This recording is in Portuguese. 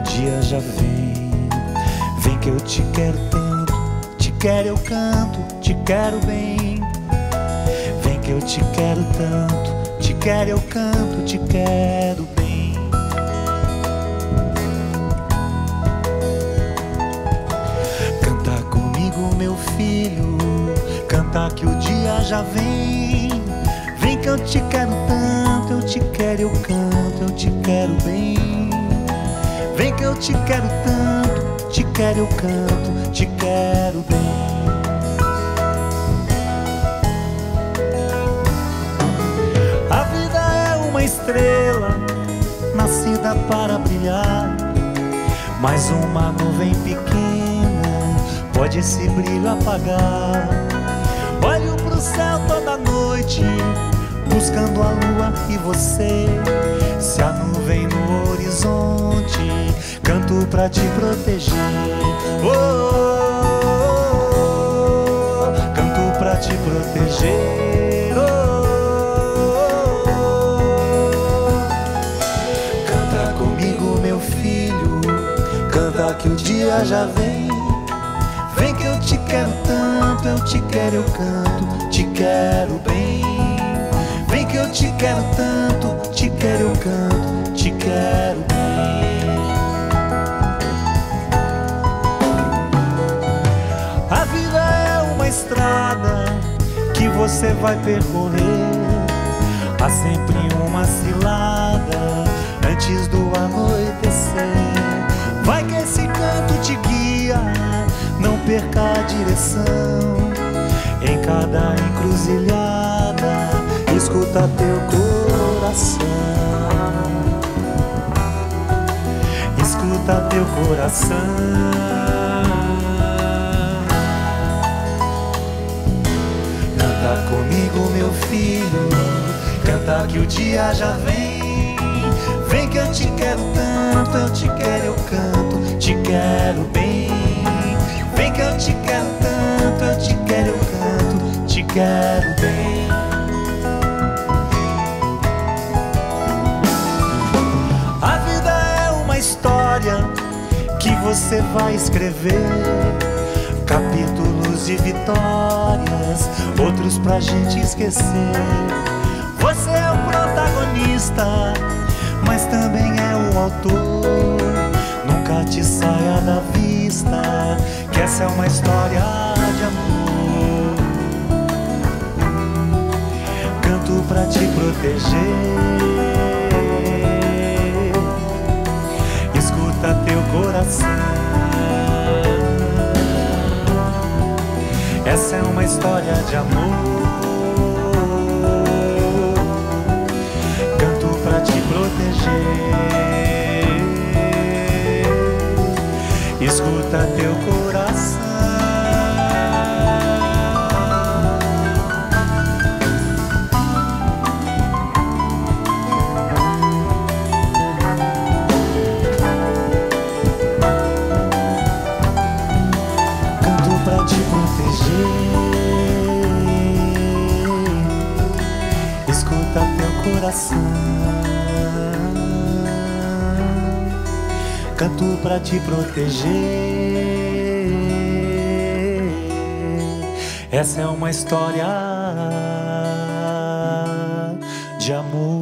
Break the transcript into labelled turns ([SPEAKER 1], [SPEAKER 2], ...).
[SPEAKER 1] dia já vem. Vem que eu te quero tanto, te quero eu canto, te quero bem. Vem que eu te quero tanto, te quero eu canto, te quero bem. Canta comigo, meu filho, canta que o dia já vem. Vem que eu te quero tanto, eu te quero eu canto, eu te quero bem. Vem que eu te quero tanto, te quero eu canto, te quero bem. A vida é uma estrela nascida para brilhar, mas uma nuvem pequena pode esse brilho apagar. Olho pro céu toda noite buscando a lua e você. Se a nuvem no horizonte, canto pra te proteger. Oh, oh, oh, canto pra te proteger. Oh, oh, oh. Canta comigo, meu filho, canta que o dia já vem. Vem que eu te quero tanto, eu te quero eu canto, te quero bem. Vem que eu te quero tanto, te quero eu canto, te quero bem. A vida é uma estrada que você vai percorrer. Há sempre uma cilada antes do anoitecer. Vai que esse canto te guia, não perca a direção. Em cada encruzilhada, escuta teu coração. Escuta teu coração. Canta comigo, meu filho, canta que o dia já vem. Vem que eu te quero tanto, eu te quero eu canto, te quero bem. Vem que eu te quero tanto, eu te quero eu canto, te quero bem. A vida é uma história que você vai escrever, capítulos de vitórias, outros pra gente esquecer. Você é o protagonista, mas também é o autor. Nunca te saia da vista que essa é uma história de amor. Canto pra te proteger. Escuta teu coração. Essa é uma história de amor. Canto pra te proteger. Escuta teu coração. Canto pra te proteger. Escuta teu coração. Canto pra te proteger. Essa é uma história de amor.